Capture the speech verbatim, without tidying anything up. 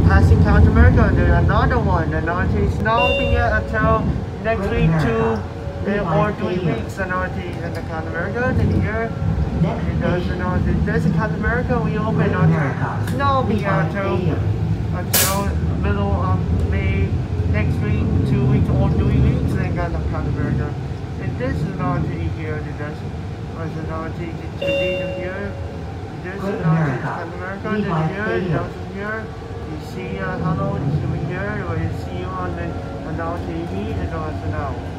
passing South America. There's another one. Another is now being until next week two uh, or three weeks. Another is in the South America. Then here, there's another. There's a South America. We open until now being until until middle of May next week, two weeks or three weeks. Then got the South America. And this is another here. There's was another today here. This is another South America. Then here, down here. You see, uh, hello, this is here. You see you on the on our T V and also now.